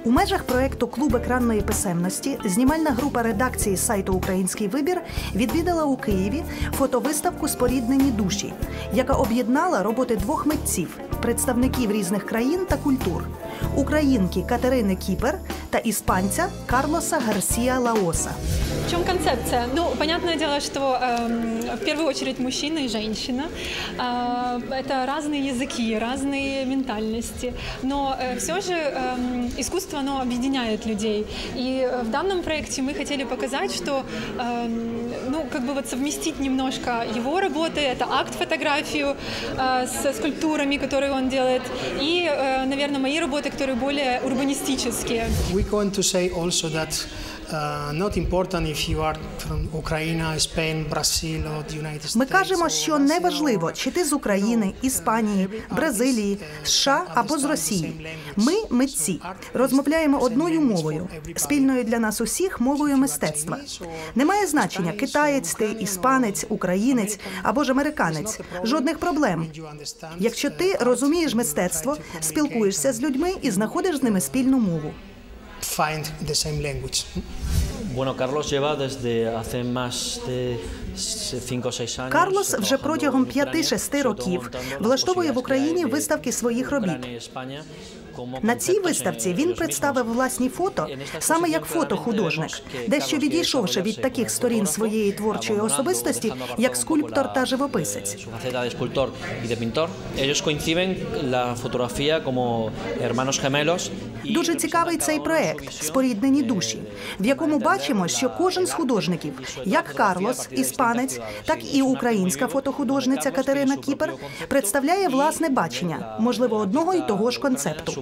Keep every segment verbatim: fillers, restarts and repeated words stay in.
У межах проєкту «Клуб екранної писемності» знімальна група редакції сайту «Український вибір» відвідала у Києві фотовиставку «Споріднені душі», яка об'єднала роботи двох митців, представників різних країн та культур – українки Катерини Кіпер та іспанця Карлоса Гарсія Лаоса. В чем концепция? Ну, понятное дело, что э, в первую очередь мужчина и женщина. Э, это разные языки, разные ментальности. Но э, все же э, искусство, оно объединяет людей. И э, в данном проекте мы хотели показать, что э, ну, как бы вот совместить немножко его работы, это акт-фотографию э, с скульптурами, которые он делает, и, э, наверное, мои работы, которые более урбанистические. We're going to say also that Uh, not important if you are from Ukraine, Spain, Brazil or the United States. Ми кажемо, що не важливо, чи ти з України, Іспанії, Бразилії, США або з Росії. Ми – митці. Розмовляємо одною мовою, спільною для нас усіх мовою мистецтва. Немає значення, китаєць ти, іспанець, українець або ж американець. Жодних проблем. Якщо ти розумієш мистецтво, спілкуєшся з людьми і знаходиш з ними спільну мову. Find the same language. Bueno, Carlos lleva desde hace más de cinco o seis años. Карлос вже протягом п'яти-шести років влаштовує в Україні виставки своїх робіт. На цій виставці він представив власні фото саме як фотохудожник, дещо відійшовши від таких сторін своєї творчої особистості, як скульптор та живописець. Дуже цікавий цей проект «Споріднені душі», в якому бачимо, що кожен з художників, як Карлос, іспанець, так і українська фотохудожниця Катерина Кіпер, представляє власне бачення, можливо, одного і того ж концепту.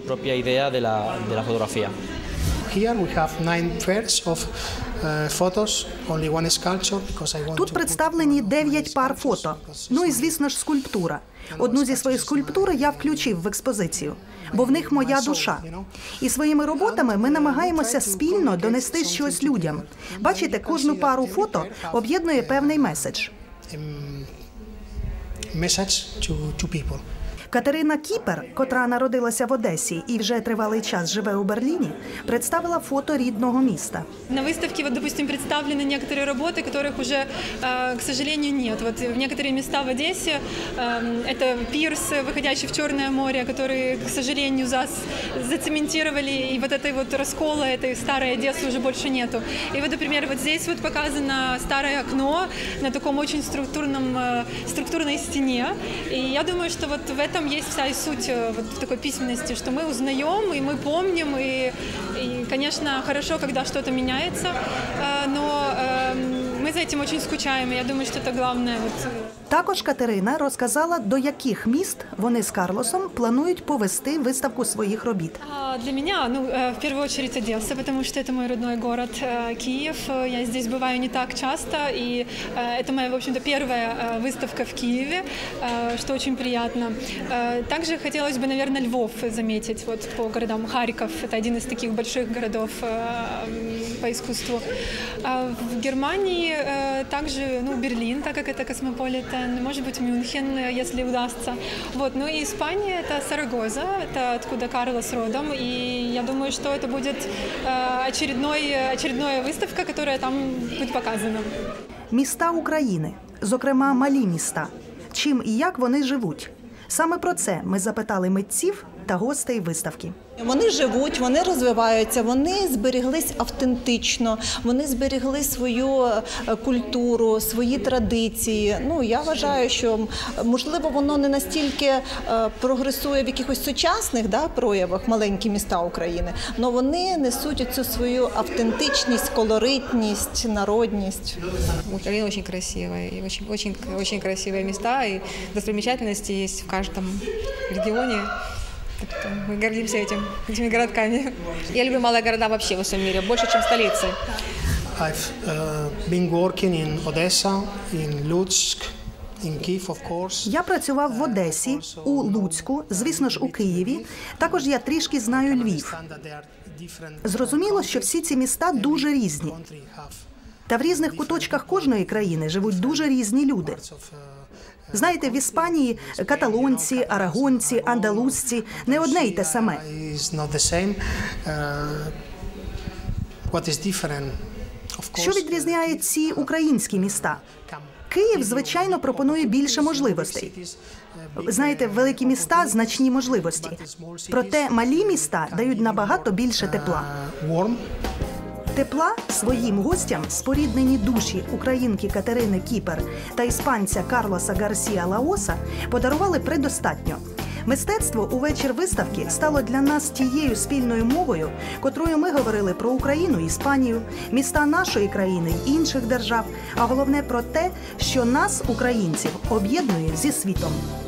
Тут представлені дев'ять пар фото. Ну і, звісно ж, скульптура. Одну зі своїх скульптур я включив в експозицію, бо в них моя душа. І своїми роботами ми намагаємося спільно донести щось людям. Бачите, кожну пару фото об'єднує певний меседж. Катерина Кіпер, котра народилася в Одесі і вже тривалий час живе у Берліні, представила фото рідного міста. На выставке, вот, допустим, представлены некоторые работы, которых уже, к сожалению, нет. Вот в некоторые места в Одессе, это пирс, выходящий в Черное море, который, к сожалению, зацементировали, и вот этой вот раскола, этой старой Одессы уже больше нету. И вот, например, вот здесь вот показано старое окно на таком очень структурном, структурной стене. И я думаю, что вот в этом есть вся и суть вот в такой письменности, что мы узнаем, и мы помним, и, и конечно, хорошо, когда что-то меняется, но мы за этим очень скучаем, и я думаю, что это главное. Вот. Також Катерина розказала, до яких міст вони з Карлосом планують повести виставку своїх робіт. Для меня, ну, в первую очередь Одесса, потому что это мой родной город Киев. Я здесь бываю не так часто, и это моя, в общем-то, первая выставка в Киеве, что очень приятно. Также хотелось бы, наверное, Львов заметить, вот по городам. Харьков – это один из таких больших городов по искусству. В Германии также, ну, Берлин, так как это космополитен, может быть, Мюнхен, если удастся. Вот. Ну и Испания – это Сарагоза, это откуда Карлос родом, и я думаю, что это будет очередной, очередная выставка, которая там будет показана. Міста України, зокрема малі міста. Чим і як вони живуть? Саме про це ми запитали митців та гостей виставки. Вони живуть, вони розвиваються, вони зберіглись автентично, вони зберігли свою культуру, свої традиції. Ну, я вважаю, що, можливо, воно не настільки прогресує в якихось сучасних, да, проявах, маленькі міста України, але вони несуть цю свою автентичність, колоритність, народність. Украина очень красивая, и очень, очень, очень красивые места, и достопримечательности есть в каждом регионе. Так мы гордимся этим, этими городками. Я люблю малые города вообще во всем мире, больше, чем столицы. I've uh, been working in Odessa, in Lutsk, in Kyiv, of course. Я працював в Одесі, у Луцьку, звісно ж, у Києві. Також я трішки знаю Львів. Зрозуміло, що всі ці міста дуже різні. Та в різних куточках кожної країни живуть дуже різні люди. Знаєте, в Іспанії каталонці, арагонці, андалузці – не одне й те саме. Що відрізняє ці українські міста? Київ, звичайно, пропонує більше можливостей. Знаєте, великі міста – значні можливості. Проте малі міста дають набагато більше тепла. Тепла своїм гостям споріднені душі українки Катерини Кіпер та іспанця Карлоса Гарсія Лаоса подарували предостатньо. Мистецтво у вечір виставки стало для нас тією спільною мовою, котрою ми говорили про Україну, Іспанію, міста нашої країни й інших держав, а головне про те, що нас, українців, об'єднує зі світом.